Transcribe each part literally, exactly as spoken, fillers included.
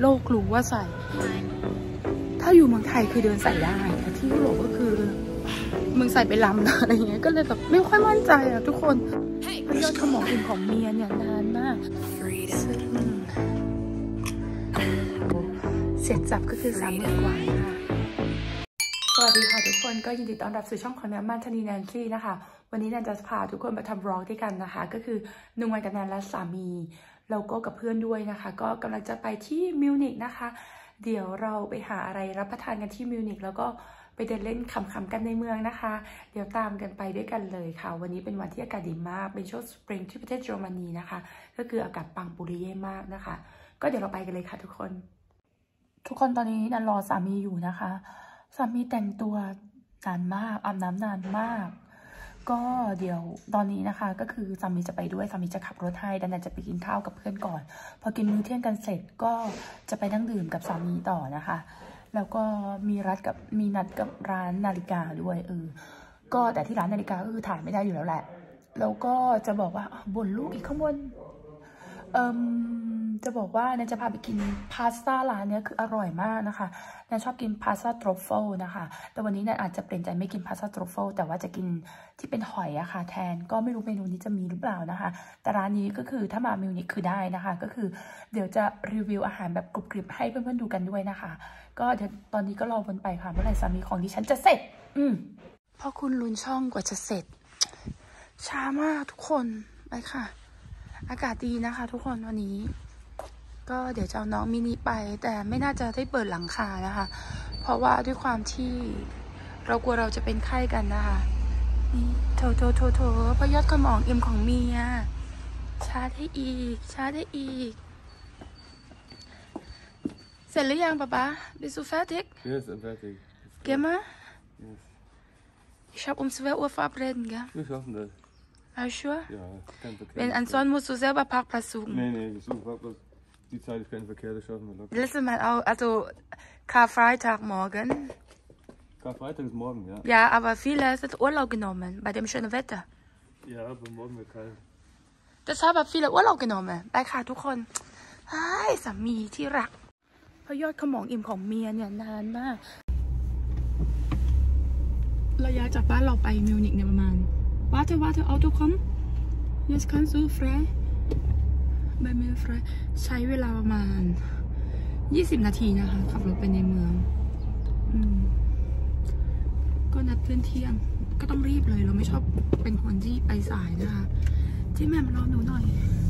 โลกรู้ว่าใส่ถ้าอยู่เมืองไทยคือเดินใส่ได้แต่ที่ยุโรปก็คือมึงใส่ไปลำนะอะไรเงี้ยก็เลยแบบไม่ค่อยมั่นใจอ่ะทุกคนยอดขมองอิ่มของเมียเนี่ยนานมากซึ่งเสร็จจับก็คือสามหมื่นกว่าค่ะสวัสดีค่ะทุกคนก็ยินดีต้อนรับสู่ช่องของแนนมันธนีแนนซี่นะคะวันนี้แนนจะพาทุกคนมาทำบล็อกด้วยกันนะคะก็คือนุ่งวันกับแนนและสามีแล้วก็กับเพื่อนด้วยนะคะก็กำลังจะไปที่มิวนิกนะคะเดี๋ยวเราไปหาอะไรรับประทานกันที่มิวนิกแล้วก็ไปเดินเล่นขำๆกันในเมืองนะคะเดี๋ยวตามกันไปด้วยกันเลยค่ะวันนี้เป็นวันที่อากาศดีมากเป็นช่วงสปริงที่ประเทศเยอรมนีนะคะก็คืออากาศปังปุริเย่มากนะคะก็เดี๋ยวเราไปกันเลยค่ะทุกคนทุกคนตอนนี้นันรอสามีอยู่นะคะสามีแต่งตัวนานมากอาบน้ำนานมากก็เดี๋ยวตอนนี้นะคะก็คือสามีจะไปด้วยสามีจะขับรถให้ดังนั้นจะไปกินข้าวกับเพื่อนก่อนพอกินมื้อเที่ยงกันเสร็จก็จะไปนั่งดื่มกับสามีต่อนะคะแล้วก็มีรัดกับมีนัดกับร้านนาฬิกาด้วยเออก็แต่ที่ร้านนาฬิกาก็คือถ่ายไม่ได้อยู่แล้วแหละแล้วก็จะบอกว่าบ่นลูกอีกข้างบนเอ่มจะบอกว่าแนนจะพาไปกินพาสต้าร้านนี้คืออร่อยมากนะคะแนนชอบกินพาสต้าทรัฟเฟิลนะคะแต่วันนี้แนนอาจจะเปลี่ยนใจไม่กินพาสต้าทรัฟเฟิลแต่ว่าจะกินที่เป็นหอยอะค่ะแทนก็ไม่รู้เมนูนี้จะมีหรือเปล่านะคะแต่ร้านนี้ก็คือถ้ามามิวนิกคือได้นะคะก็คือเดี๋ยวจะรีวิวอาหารแบบกรุบกริบให้เพื่อนๆดูกันด้วยนะคะก็เดี๋ยวตอนนี้ก็รอวนไปค่ะเมื่อไหร่สามีของดิฉันจะเสร็จอืมพอคุณลุ้นช่องกว่าจะเสร็จช้ามากทุกคนไปค่ะอากาศดีนะคะทุกคนวันนี้ก็เดี๋ยวจะเอาน้องมินิไปแต่ไม่น่าจะได้เปิดหลังคานะคะเพราะว่าด้วยความที่เรากลัวเราจะเป็นไข้กันนะคะนี่โถโถโถโถพยอดขมองเอ็มของเมียชาร์จให้อีกชาร์จให้อีกเสร็จหรือยังป๊าป๊า Bist du fertig? Yes, I'm fertig. Geh mal. Yes. Ich habe um zwei Uhr verabreden, gell? Wir schaffen das. Are you sure? Ja, kein Verkehr. Wenn ansonsten musst du selber Parkplatz suchen. Nee, nee, wir suchen Parkplatz. Die Zeit ist kein Verkehr, das schaffen wir locker. Letztes Mal auch, also Karfreitag morgen. Karfreitag ist morgen, ja. Ja, aber viele sind Urlaub genommen bei dem schönen Wetter. Ja, aber morgen wird kalt. Deshalb haben viele Urlaub genommen. ไปค่ะทุกคนไอ้สามีที่รักพยอดขมองอิ่มของเมียเนี่ยนานมากระยะจากบ้านเราไปมิวนิกเนี่ยประมาณ Warte, warte, Auto komm. Jetzt kannst du frei. ใบเมลฟรายใช้เวลาประมาณยี่สิบนาทีนะคะขับรถไปในเมืองอืมก็นัดเพื่อนเที่ยงก็ต้องรีบเลยเราไม่ชอบเป็นคนที่ไปสายนะคะที่แม่มารอหนูหน่อย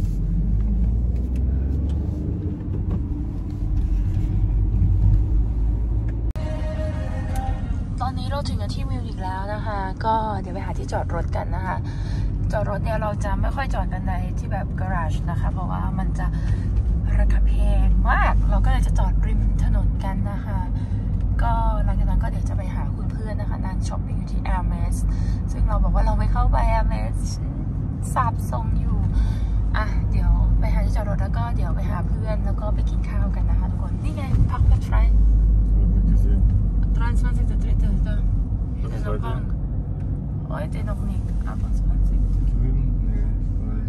ตอนนี้เราถึงที่มิวนิกแล้วนะคะก็เดี๋ยวไปหาที่จอดรถกันนะคะจอดรถเนี่ยเราจะไม่ค่อยจอดกันในที่แบบการาจนะคะเพราะว่ามันจะราคาแพงมากเราก็เลยจะจอดริมถนนกันนะคะก็หลังจากนั้นก็เดี๋ยวจะไปหาคุณเพื่อนนะคะนางช้อปปิ้งอยู่ที่ Hermes ซึ่งเราบอกว่าเราไม่เข้าไป Hermes สับทรงอยู่อ่ะเดี๋ยวไปหาที่จอดรถแล้วก็เดี๋ยวไปหาเพื่อนแล้วก็ไปกินข้าวกันนะคะทุกคนนี่ไงพักแบบไฟdreiundzwanzigster dritter da in der Bank heute noch nicht achtundzwanzig Drüben? Nee, weil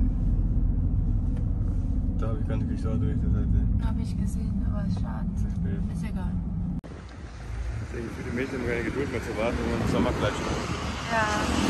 da habe ich gar nicht geschaut durch die Seite. Habe ich gesehen, aber ist schade. Ist egal. Für die Mädchen haben keine Geduld mehr zu warten und ein Sommerkleid schon. Ja.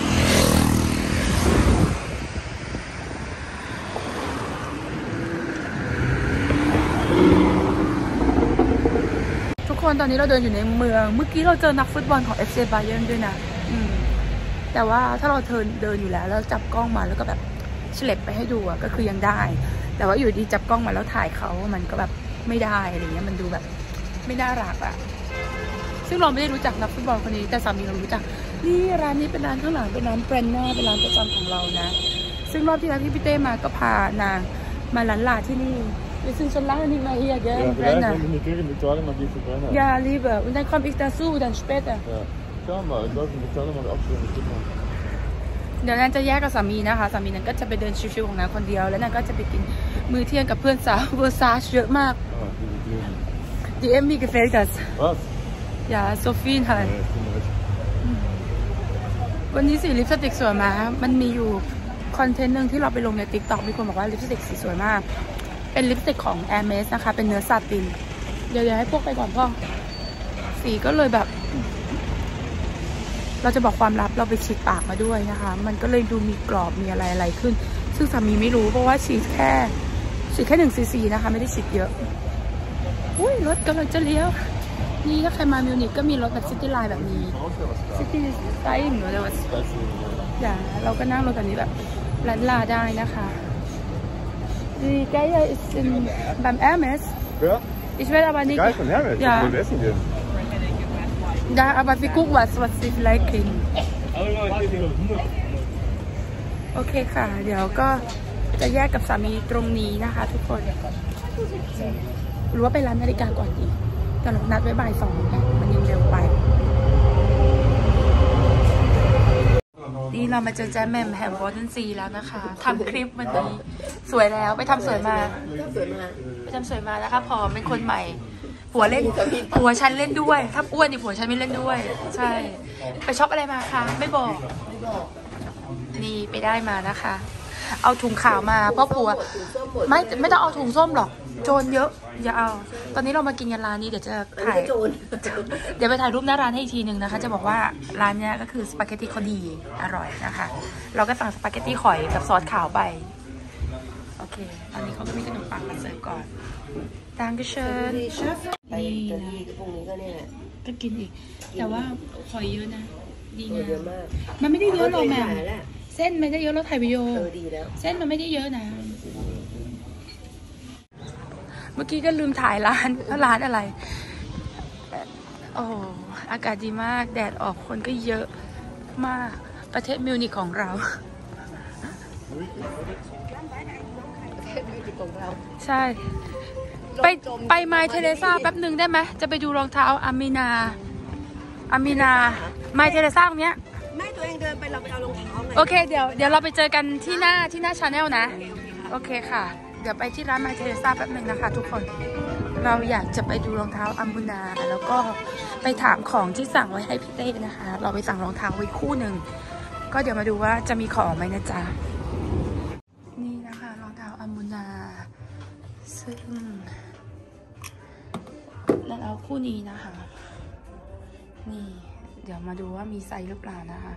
ทุกคนตอนนี้เราเดินอยู่ในเมืองเมื่อกี้เราเจอนักฟุตบอลของ เอฟ ซี Bayern ด้วยนะอืมแต่ว่าถ้าเราเดินเดินอยู่แล้วแล้วจับกล้องมาแล้วก็แบบเฉลบไปให้ดูอะก็คือยังได้แต่ว่าอยู่ดีจับกล้องมาแล้วถ่ายเขามันก็แบบไม่ได้อะไรเงี้ยมันดูแบบไม่น่ารักอะซึ่งเราไม่ได้รู้จักนักฟุตบอลคนนี้แต่สามีเรารู้จักนี่ร้านนี้เป็นร้านข้างหลังเป็นร้านแบรนด์หน้าเป็นร้านประจำของเรานะซึ่งรอบที่แล้วที่พี่เต้มาก็พานางมาร้านลาที่นี่Wir sind schon lange nicht mehr hier, gell? Ja, vielleicht, wenn du nicht gehst in Italien, dann gehst du Brenner. Ja, lieber. Und dann komme ich dazu, dann später. Ja, schau mal, ich glaube, in Italien mal abschwimmen, das geht mal. เดี๋ยวนั้นจะแยกกับสามีนะคะสามีนั้นก็จะไปเดินชิวๆของนางคนเดียวแล้วนางก็จะไปกินมื้อเที่ยงกับเพื่อนสาวเวอร์ซาชเยอะมาก Die Emmy gefällt das. Was? Ja, so viel halt. วันนี้สีลิปสติกสวยมากมันมีอยู่คอนเทนต์หนึ่งที่เราไปลงใน ติ๊กต็อก มีคนบอกว่าลิปสติกสีสวยมากเป็นลิปสติกของ Hermes นะคะเป็นเนื้อซาตินเดี๋ยวเดี๋ยวให้พวกไปก่อนพ่อสีก็เลยแบบเราจะบอกความลับเราไปฉีดปากมาด้วยนะคะมันก็เลยดูมีกรอบมีอะไรอะไรขึ้นซึ่งสามีไม่รู้เพราะว่าฉีดแค่ฉีดแค่หนึ่งซีซีนะคะไม่ได้ฉีดเยอะอุ้ยรถกำลังจะเลี้ยวนี่ถ้าใครมามิวนิกก็มีรถแบบซิตี้ไลน์แบบนี้ซิตี้ไลน์หรืออะไรวะอย่าเราก็นั่งรถแบบนี้แบบลันลาได้นะคะ Die Geier ist in, beim Hermes. Ja. Ich will aber nicht. Geil von Hermes. Ja. Wo essen wir? Ja, aber wir gucken was, was sie vielleicht kriegen. โอเคค่ะ เดี๋ยวก็จะแยกกับสามีตรงนี้นะคะทุกคนหรือว่าไปร้านนาฬิกาก่อนดีแต่เรานัดไว้บ่ายสองนะมันยังเร็วไปนี่เรามาเจอแจมแมมแฮมวอร์เทนซีแล้วนะคะทำคลิปวันนี้สวยแล้วไปทำสวยมาไปทำสวยมานะคะพอเป็นคนใหม่ผัวเล่นผัวฉันเล่นด้วยถ้าอ้วนนี่ผัวฉันไม่เล่นด้วยใช่ไปช็อปอะไรมาคะไม่บอกนี่ไปได้มานะคะเอาถุงขาวมาเพราะผัวไม่ไม่ต้องเอาถุงส้มหรอกโจรเยอะอย่าเอาตอนนี้เรามากินกันร้านนี้เดี๋ยวจะถ่ายเดี๋ยวไปถ่ายรูปหน้าร้านให้อีกทีหนึ่งนะคะจะบอกว่าร้านนี้ก็คือสปาเกตตี้เขาดีอร่อยนะคะเราก็สั่งสปาเกตตี้หอยกับซอสขาวไปโอเคตอนนี้เขาก็มีขนมปังมาเสิร์ฟก่อนดังก็เชิญนี่นะก็กินอีกแต่ว่าหอยเยอะนะดีงามมันไม่ได้เยอะหรอกแม่เส้นไม่ได้เยอะเราถ่ายวิดีโอเส้นมันไม่ได้เยอะนะเมื่อกี้ก็ลืมถ่ายร้านแล้วร้านอะไรโอ้อากาศดีมากแดดออกคนก็เยอะมากประเทศมิวนิกของเราประเทศมิวนิกของเราใช่ไปไปไมเทเรซ่าแป๊บหนึ่งได้ไหมจะไปดูรองเท้าอามินาอามินาไมเทเรซ่าตรงเนี้ยไม่ตัวเองเดินไปเราไปเอารองเท้าโอเคเดี๋ยวเดี๋ยวเราไปเจอกันที่หน้าที่หน้าชาแนลนะโอเคค่ะเดี๋ยวไปที่ร้านไมเทเรซ่าแป๊บหนึ่งนะคะทุกคนเราอยากจะไปดูรองเท้าอามินาแล้วก็ไปถามของที่สั่งไว้ให้พี่เต้นะคะเราไปสั่งรองเท้าไว้คู่หนึ่งก็เดี๋ยวมาดูว่าจะมีของไหมนะจ๊ะนี่นะคะรองเท้าอามินาซึ่งแล้วเอาคู่นี้นะคะนี่เดี๋ยวมาดูว่ามีไซส์หรือเปล่านะคะ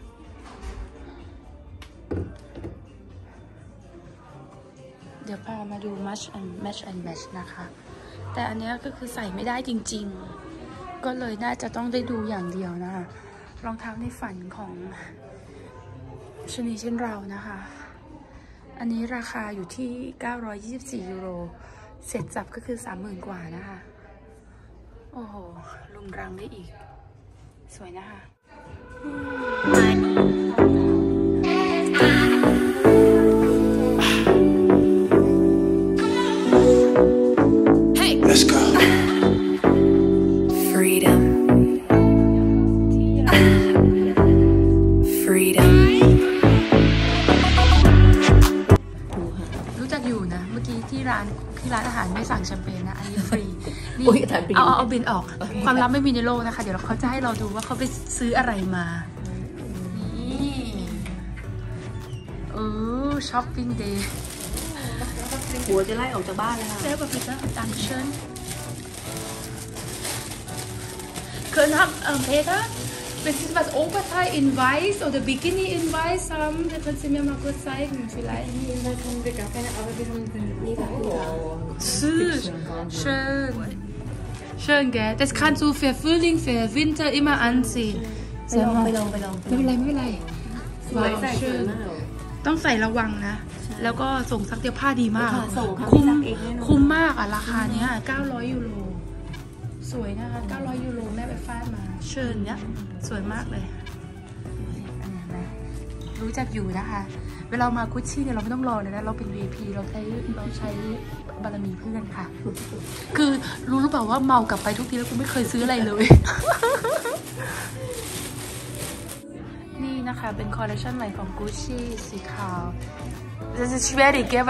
เดี๋ยวพามาดู match and match and match นะคะแต่อันนี้ก็คือใส่ไม่ได้จริงๆก็เลยน่าจะต้องได้ดูอย่างเดียวนะคะรองเท้าในฝันของชนีเช่นเรานะคะอันนี้ราคาอยู่ที่เก้าร้อยยี่สิบสี่ยูโรเสร็จจับก็คือ สามหมื่น กว่านะคะโอ้โหลุมรังได้อีกสวยนะคะLet's go. Freedom. Freedom. รู้จักอยู่นะเมื่อกี้ที่ร้านที่ร้านอาหารไม่สั่งแชมเปญนะอันนี้ฟรีนี่เอาเอาบินออกความลับไม่มีในโลกนะคะเดี๋ยวเขาจะให้เราดูว่าเขาไปซื้ออะไรมานี่เออช้อปปิ้งเดย์หัวจะไล่ออกจากบ้านเลยค่ะ Selber bitte Dankeschön Können haben ähm, Peter wenn Sie was Oberteil in weiß oder Bikini in weiß haben dann können Sie mir mal kurz zeigen vielleicht wir gar keine aber wir haben nie gehabt schön schön gell das kannst du für Frühling für Winter immer anziehen ไปลองไปลองไม่เป็นไรไม่เป็นไรว้าว schön ต้องใส่ระวังนะแล้วก็ส่งซักเดียวผ้าดีมากคุ้มคุ้มมากอ่ะราคาเนี้ยเก้าร้อยยูโรสวยนะคะเก้าร้อยยูโรแม่ไปฟาดมาเชิญเนี้ยสวยมากเลยรู้จักอยู่นะคะเวลามากุชชี่เนี่ยเราไม่ต้องรอเลยนะเราเป็น วี ไอ พี เราใช้เราใช้บารมีเพื่อนค่ะคือรู้หรือเปล่าว่าเมากลับไปทุกทีแล้วกูไม่เคยซื้ออะไรเลยนี่นะคะเป็นคอลเลคชันใหม่ของกุชชี่สีขาวDas ist schwierig, gell?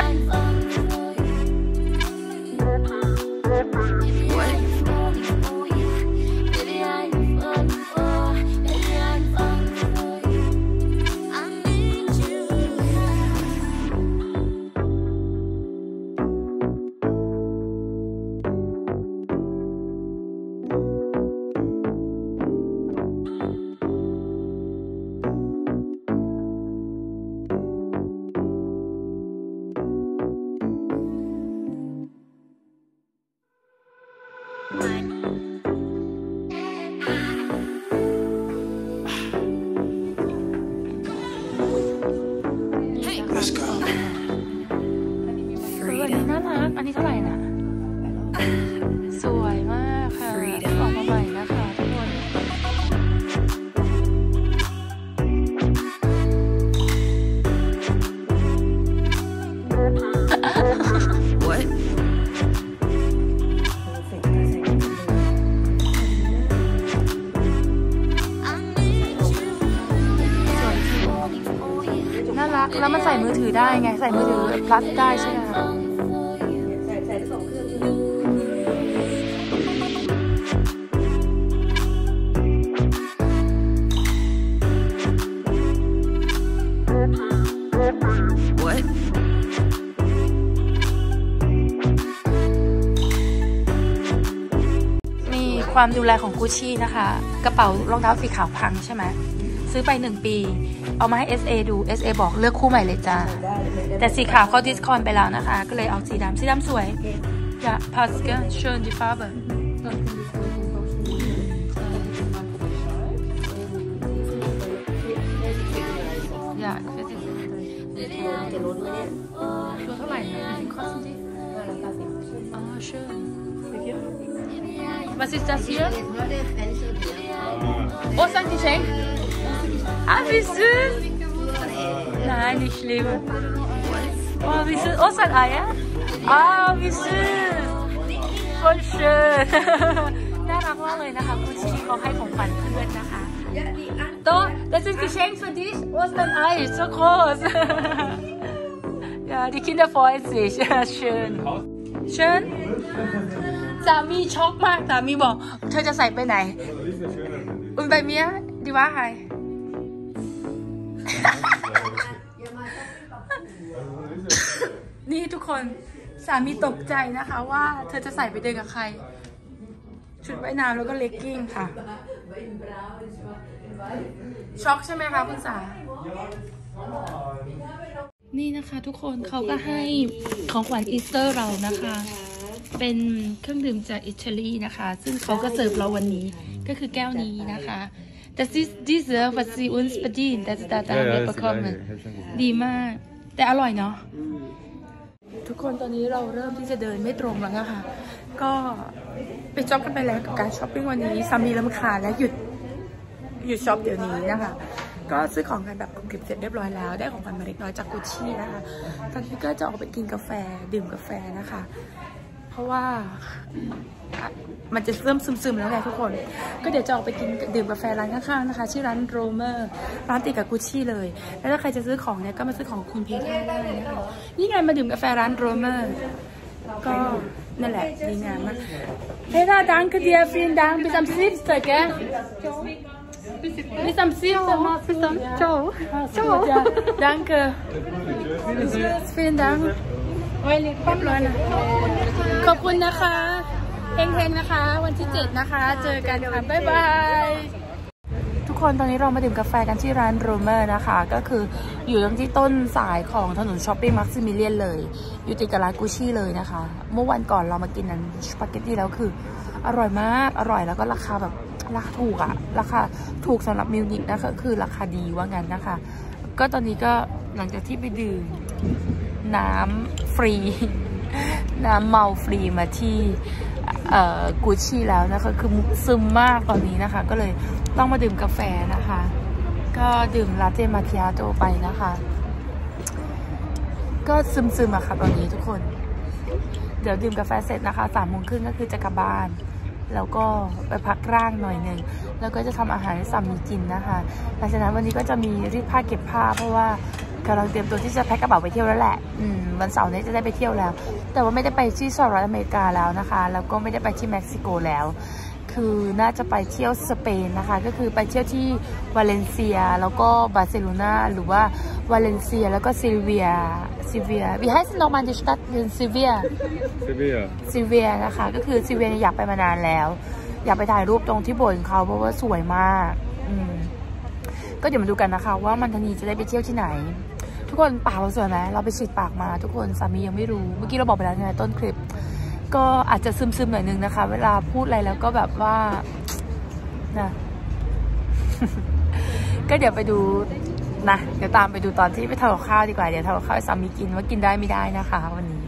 อันนี้น่ารักอันนี้เท่าไหร่นะสวยมากค่ะออกมาใหม่นะคะทุกคนน่ารักแล้วมันใส่มือถือได้ไงใส่มือถือพลัสได้ใช่ไหมคะความดูแลของกูชี่นะคะกระเป๋ารองเท้าสีขาวพังใช่ไหมซื้อไปหนึ่งปีเอามาให้ เอส เอ ดู เอส เอ บอกเลือกคู่ใหม่เลยจ้าแต่สีขาวเขาดิสคอนไปแล้วนะคะก็เลยเอาสีดำสีดำสวยอย่าพาสเกอร์เชิญดิฟาเบอร์อย่าตัวเท่าไหร่นะคอสติอ๋อเชิญWas ist das hier? Osterngeschenk? Ah, wie süß! Nein, nicht schlimm. Oh, wie süß. Osterneier? Ah, wie süß! Voll schön! น่ารักมากเลยนะคะกุชชี่เขาให้ของขวัญเพื่อนนะคะโต๊ะ Das ist Geschenk für dich. Osternei, so groß. Ja, die Kinder freuen sich. Schön. Schön.สามีช็อกมากสามีบอกเธอจะใส่ไปไหนอุ่นใบเมียดีว่าไงนี่ทุกคนสามีตกใจนะคะว่าเธอจะใส่ไปเดินกับใครชุดว่ายน้ำแล้วก็เลกกิ้งค่ะช็อกใช่ไหมคะคุณสานี่นะคะทุกคนเขาก็ให้ของขวัญอีสเตอร์เรานะคะเป็นเครื่องดื่มจากอิตาลีนะคะซึ่งเขาก็เสิร์ฟเราวันนี้ก็คือแก้วนี้นะคะ Das ist diese was sie uns bedient das ist da da wir bekommen ดีมากแต่อร่อยเนาะทุกคนตอนนี้เราเริ่มที่จะเดินไม่ตรงแล้วนะคะก็ไปช็อปกันไปแล้วกับการช้อปปิ้งวันนี้สามีรำคาญและหยุดหยุดช็อปเดี๋ยวนี้นะคะก็ซื้อของกันแบบเก็บเสร็จเรียบร้อยแล้วได้ของขวัญมาเล็กน้อยจากกุชชี่นะคะตอนนี้ก็จะออกไปกินกาแฟดื่มกาแฟนะคะเพราะว่ามันจะเริ่มซึมๆแล้วไงทุกคนก็เดี๋ยวจะออกไปกินดื่มกาแฟร้านข้างๆนะคะชื่อร้านโรเมอร์ร้านติดกับกุชชี่เลยแล้วถ้าใครจะซื้อของเนี่ยก็มาซื้อของคุณเพท่าได้นะคะนี่ไงมาดื่มกาแฟร้านโรเมอร์ก็นั่นแหละดีงามมากเพท่าดังคือเดียฟินดังไปทำซิสเตอร์แกไปทำซิสเตอร์มาไปทำโจ้โจ้ดังคือฟินดังไว้เล็กปั๊บเลยนะขอบคุณนะคะเฮงๆนะคะวันที่เจ็ดนะคะเจอกันค่ะบ๊ายบายทุกคนตอนนี้เรามาดื่มกาแฟกันที่ร้านโรเมอร์นะคะก็คืออยู่ตรงที่ต้นสายของถนนช้อปปิ้งมักซิมิเลียนเลยอยู่ติดกับร้านกุชชี่เลยนะคะเมื่อวันก่อนเรามากินนั้นสปาเกตตี้แล้วคืออร่อยมากอร่อยแล้วก็ราคาแบบราคาถูกอะราคาถูกสำหรับมิวนิกนะคะคือราคาดีว่างั้นนะคะก็ตอนนี้ก็หลังจากที่ไปดื่มน้ำฟรีน้ำเมาฟรีมาที่กุชชี่แล้วนะคะคือซึมมากตอนนี้นะคะก็เลยต้องมาดื่มกาแฟนะคะก็ดื่มลาเต้มาคิอาโต้ไปนะคะก็ซึมๆอะค่ะตอนนี้ทุกคนเดี๋ยวดื่มกาแฟเสร็จนะคะสามโมงครึ่งก็คือจะกลับบ้านแล้วก็ไปพักร่างหน่อยหนึ่งแล้วก็จะทำอาหารให้สามีกินนะคะหลังจากนั้นวันนี้ก็จะมีรีดผ้าเก็บผ้าเพราะว่ากำลังเตรียมตัวที่จะแพ็คกระเป๋าไปเที่ยวแล้วแหละอืมวันเสาร์นี้จะได้ไปเที่ยวแล้วแต่ว่าไม่ได้ไปที่สหรัฐอเมริกาแล้วนะคะแล้วก็ไม่ได้ไปที่เม็กซิโกแล้วคือน่าจะไปเที่ยวสเปนนะคะก็คือไปเที่ยวที่วาเลนเซียแล้วก็บาร์เซโลนาหรือว่าวาเลนเซียแล้วก็ซิลเวียซิลเวีย wie heißt noch mal die Stadt in Sevilla Sevilla Sevilla นะคะก็คือซิลเวียอยากไปมานานแล้วอยากไปถ่ายรูปตรงที่โบสถ์ของเขาเพราะว่าสวยมากอืมก็เดี๋ยวมาดูกันนะคะว่ามันทนีจะได้ไปเที่ยวที่ไหนทุกคนปากเราสวยไหมเราไปฉีดปากมาทุกคนสามียังไม่รู้เมื่อกี้เราบอกไปแล้วไงต้นคลิปก็อาจจะซึมๆหน่อยนึงนะคะเวลาพูดอะไรแล้วก็แบบว่านะก็เดี๋ยวไปดูนะเดี๋ยวตามไปดูตอนที่ไปทำกับข้าวดีกว่าเดี๋ยวทำกับข้าวสามีกินว่ากินได้ไม่ได้นะคะวันนี้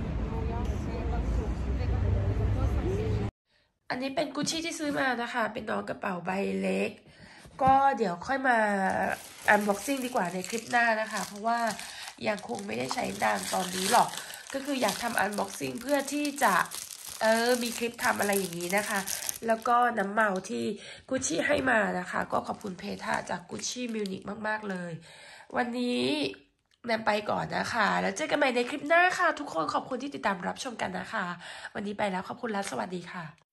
อันนี้เป็นกุชชี่ที่ซื้อมานะคะเป็นน้องกระเป๋าใบเล็กก็เดี๋ยวค่อยมาอันบ็อกซิ่งดีกว่าในคลิปหน้านะคะเพราะว่ายังคงไม่ได้ใช้นานตอนนี้หรอกก็คืออยากทำอันบ็อกซิ่งเพื่อที่จะเออมีคลิปทำอะไรอย่างนี้นะคะแล้วก็น้ำเมาที่กุชชี่ให้มานะคะก็ขอบคุณเพทาจากกุชชี่มิวนิกมากๆเลยวันนี้แนมไปก่อนนะคะแล้วเจอกันใหม่ในคลิปหน้าค่ะทุกคนขอบคุณที่ติดตามรับชมกันนะคะวันนี้ไปแล้วขอบคุณและสวัสดีค่ะ